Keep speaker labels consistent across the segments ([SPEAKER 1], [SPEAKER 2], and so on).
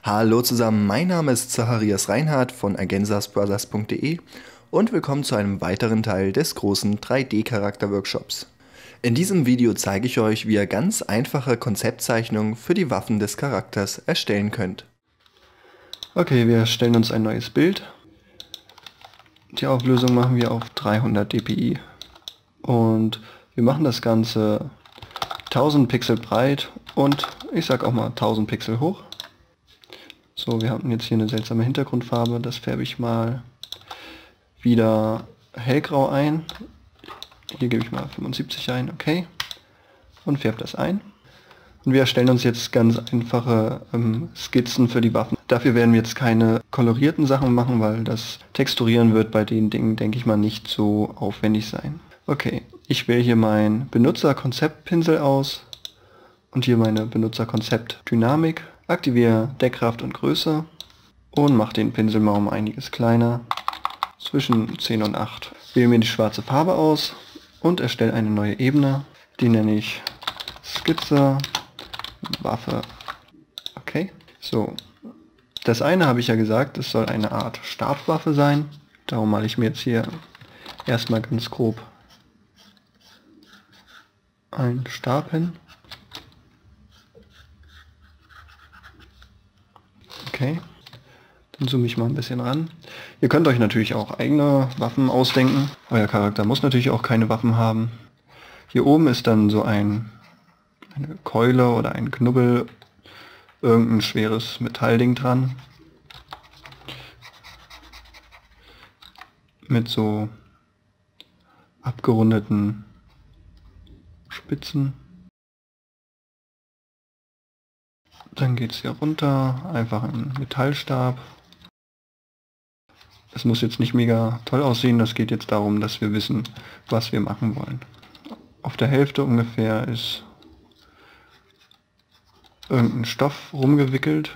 [SPEAKER 1] Hallo zusammen, mein Name ist Zacharias Reinhardt von agensasbrothers.de und willkommen zu einem weiteren Teil des großen 3D-Charakter-Workshops. In diesem Video zeige ich euch, wie ihr ganz einfache Konzeptzeichnungen für die Waffen des Charakters erstellen könnt.
[SPEAKER 2] Okay, wir erstellen uns ein neues Bild. Die Auflösung machen wir auf 300 dpi und wir machen das Ganze 1000 Pixel breit und ich sag auch mal 1000 Pixel hoch. So, wir haben jetzt hier eine seltsame Hintergrundfarbe, das färbe ich mal wieder hellgrau ein. Hier gebe ich mal 75 ein, okay, und färbe das ein. Und wir erstellen uns jetzt ganz einfache Skizzen für die Waffen. Dafür werden wir jetzt keine kolorierten Sachen machen, weil das Texturieren wird bei den Dingen, denke ich mal, nicht so aufwendig sein. Okay, ich wähle hier meinen Benutzer-Konzept-Pinsel aus und hier meine Benutzer-Konzept-Dynamik. Aktiviere Deckkraft und Größe und mache den Pinsel mal um einiges kleiner, zwischen 10 und 8. Wähle mir die schwarze Farbe aus und erstelle eine neue Ebene. Die nenne ich Skizze, Waffe. Okay, so. Das eine habe ich ja gesagt, es soll eine Art Stabwaffe sein. Darum male ich mir jetzt hier erstmal ganz grob einen Stab hin. Okay, dann zoome ich mal ein bisschen ran. Ihr könnt euch natürlich auch eigene Waffen ausdenken. Euer Charakter muss natürlich auch keine Waffen haben. Hier oben ist dann so eine Keule oder ein Knubbel, irgendein schweres Metallding dran. Mit so abgerundeten Spitzen. Dann geht es hier runter, einfach ein Metallstab. Es muss jetzt nicht mega toll aussehen, das geht jetzt darum, dass wir wissen, was wir machen wollen. Auf der Hälfte ungefähr ist irgendein Stoff rumgewickelt,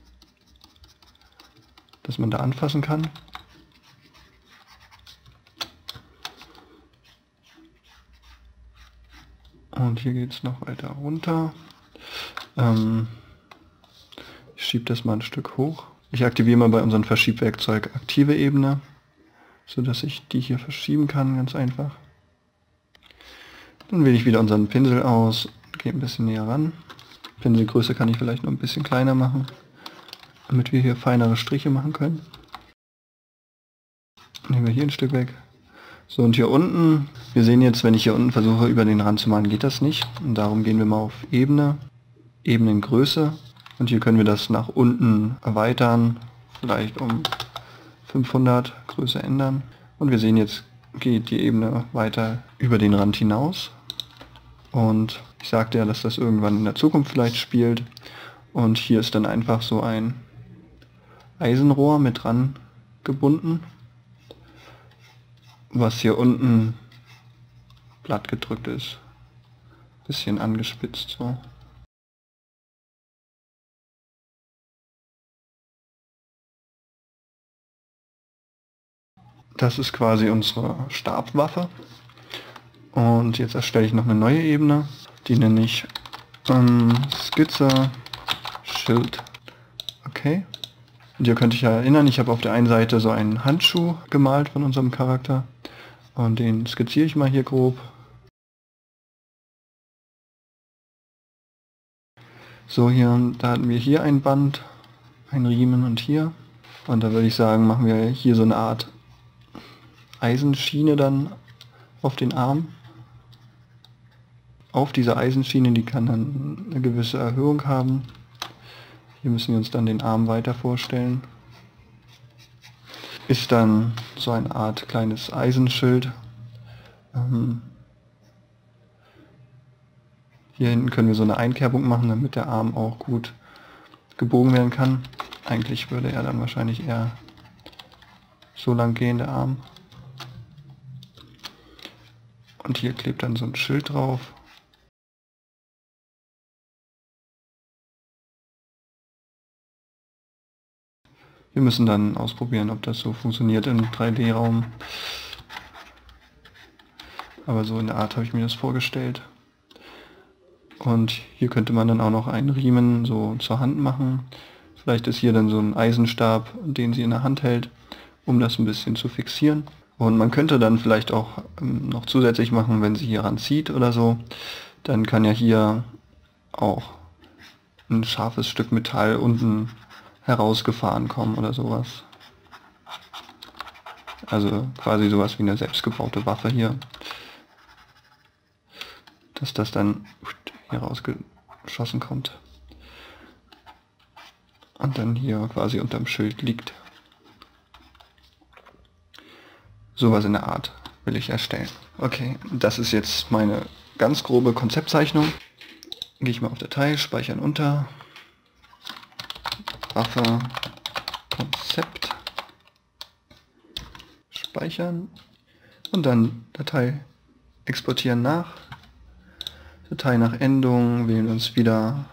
[SPEAKER 2] dass man da anfassen kann. Und hier geht es noch weiter runter. Ich schiebe das mal ein Stück hoch. Ich aktiviere mal bei unserem Verschiebwerkzeug aktive Ebene, so dass ich die hier verschieben kann, ganz einfach. Dann wähle ich wieder unseren Pinsel aus, gehe ein bisschen näher ran. Pinselgröße kann ich vielleicht noch ein bisschen kleiner machen, damit wir hier feinere Striche machen können. Nehmen wir hier ein Stück weg. So, und hier unten, wir sehen jetzt, wenn ich hier unten versuche über den Rand zu malen, geht das nicht. Und darum gehen wir mal auf Ebene, Ebenengröße. Und hier können wir das nach unten erweitern, vielleicht um 500 Größe ändern. Und wir sehen jetzt, geht die Ebene weiter über den Rand hinaus. Und ich sagte ja, dass das irgendwann in der Zukunft vielleicht spielt. Und hier ist dann einfach so ein Eisenrohr mit dran gebunden, was hier unten platt gedrückt ist. Bisschen angespitzt so. Das ist quasi unsere Stabwaffe. Und jetzt erstelle ich noch eine neue Ebene. Die nenne ich Skizze Schild. Okay. Und ihr könnt euch ja erinnern, ich habe auf der einen Seite so einen Handschuh gemalt von unserem Charakter. Und den skizziere ich mal hier grob. So, da hatten wir hier ein Band, ein Riemen und hier. Und da würde ich sagen, machen wir hier so eine Art Eisenschiene dann auf den Arm. Auf diese Eisenschiene, die kann dann eine gewisse Erhöhung haben. Hier müssen wir uns dann den Arm weiter vorstellen. Ist dann so eine Art kleines Eisenschild. Hier hinten können wir so eine Einkerbung machen, damit der Arm auch gut gebogen werden kann. Eigentlich würde er dann wahrscheinlich eher so lang gehen, der Arm. Und hier klebt dann so ein Schild drauf. Wir müssen dann ausprobieren, ob das so funktioniert im 3D-Raum. Aber so in der Art habe ich mir das vorgestellt. Und hier könnte man dann auch noch einen Riemen so zur Hand machen. Vielleicht ist hier dann so ein Eisenstab, den sie in der Hand hält, um das ein bisschen zu fixieren. Und man könnte dann vielleicht auch noch zusätzlich machen, wenn sie hier ranzieht oder so, dann kann ja hier auch ein scharfes Stück Metall unten herausgefahren kommen oder sowas. Also quasi sowas wie eine selbstgebaute Waffe hier. Dass das dann hier rausgeschossen kommt. Und dann hier quasi unterm Schild liegt. Sowas in der Art will ich erstellen. Okay, das ist jetzt meine ganz grobe Konzeptzeichnung. Gehe ich mal auf Datei, speichern unter, Waffe, Konzept, speichern und dann Datei exportieren nach. Datei nach Endung, wählen uns wieder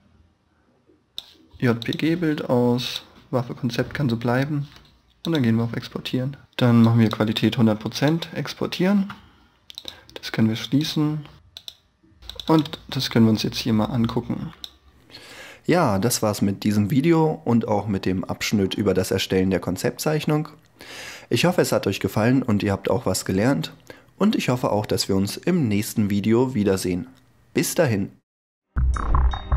[SPEAKER 2] JPG-Bild aus, Waffe Konzept kann so bleiben und dann gehen wir auf Exportieren. Dann machen wir Qualität 100%, exportieren. Das können wir schließen und das können wir uns jetzt hier mal angucken.
[SPEAKER 1] Ja, das war's mit diesem Video und auch mit dem Abschnitt über das Erstellen der Konzeptzeichnung. Ich hoffe, es hat euch gefallen und ihr habt auch was gelernt. Und ich hoffe auch, dass wir uns im nächsten Video wiedersehen. Bis dahin.